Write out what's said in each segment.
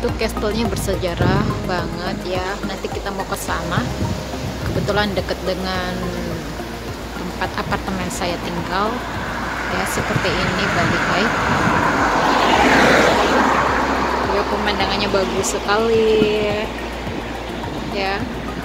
Itu castle-nya bersejarah banget ya. Nanti kita mau ke sana. Kebetulan dekat dengan tempat apartemen saya tinggal. Ya, seperti ini Bali High. Ya, pemandangannya bagus sekali. Ya.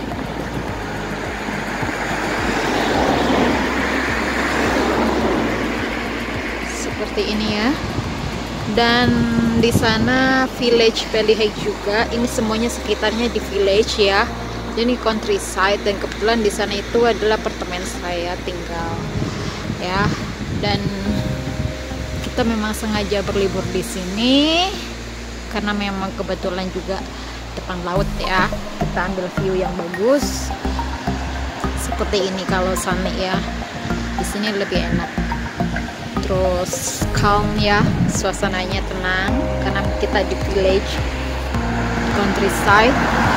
Seperti ini ya. Dan di sana village Bali High juga. Ini semuanya sekitarnya di village ya. Jadi countryside, dan kebetulan di sana itu adalah apartemen saya tinggal. Ya. Dan kita memang sengaja berlibur di sini karena memang kebetulan juga depan laut ya. Kita ambil view yang bagus. Seperti ini kalau sunny ya. Di sini lebih enak. Terus calm ya, suasananya tenang karena kita di village countryside.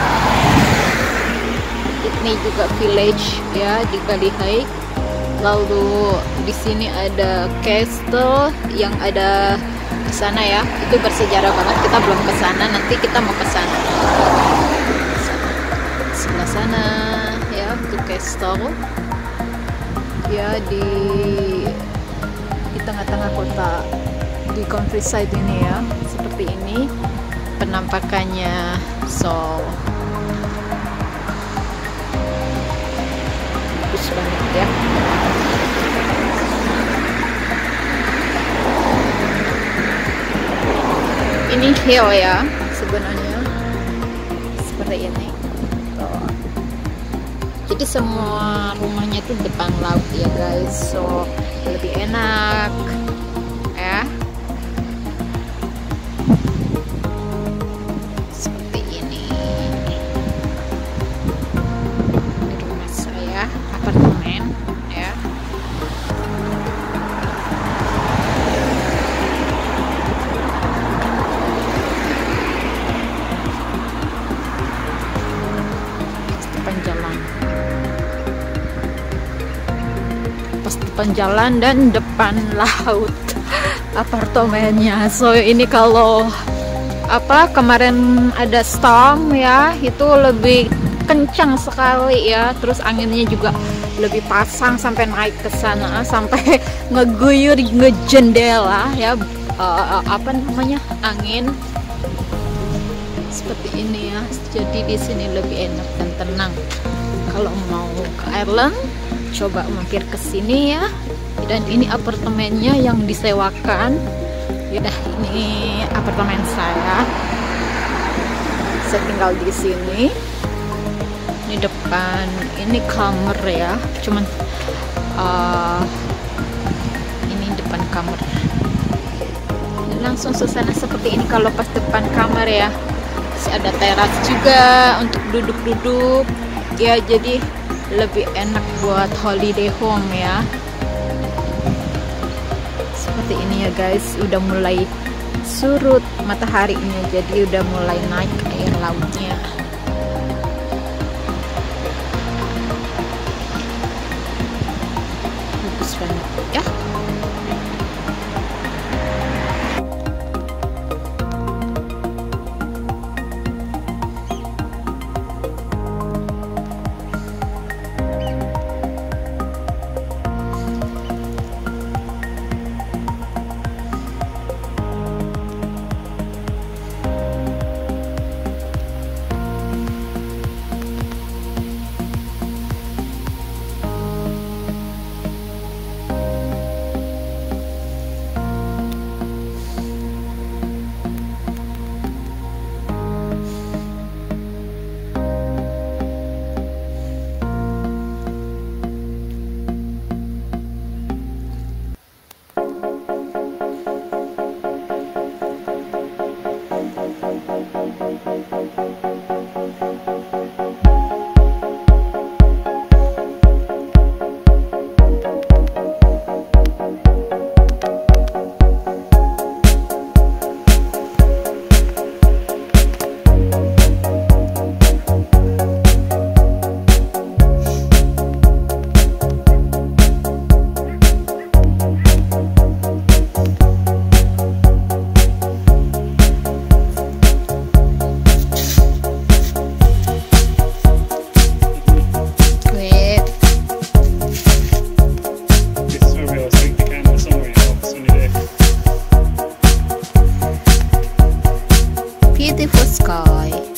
Ini juga village ya di Bali High. Lalu di sini ada castle yang ada di sana ya. Itu bersejarah banget. Kita belum ke sana, nanti kita mau ke sana. Sebelah sana ya, itu castle. Ya di tengah-tengah kota di countryside ini ya. Seperti ini penampakannya. So bagus banget ya. Ini hill ya sebenarnya, seperti ini. Tuh. Jadi semua rumahnya itu depan laut ya guys, so lebih enak ya. Seperti ini. Ini rumah saya, apartemen ya. Depan jalan dan depan laut apartemennya. So ini kalau kemarin ada storm ya, itu lebih kencang sekali ya. Terus anginnya juga lebih pasang sampai naik ke sana, sampai ngeguyur ngejendela ya. Angin seperti ini ya. Jadi di sini lebih enak dan tenang. Kalau mau ke Ireland, coba mampir ke sini ya. Dan ini apartemennya yang disewakan. Yaudah, ini apartemen saya. Saya tinggal di sini. Ini depan, ini kamar ya. Cuman ini depan kamar. Ini langsung suasana seperti ini kalau pas depan kamar ya. Terus ada teras juga untuk duduk-duduk. Ya, jadi lebih enak buat holiday home ya. Seperti ini ya guys, udah mulai surut mataharinya, jadi udah mulai naik air lautnya. Bagus banget ya. beautiful sky.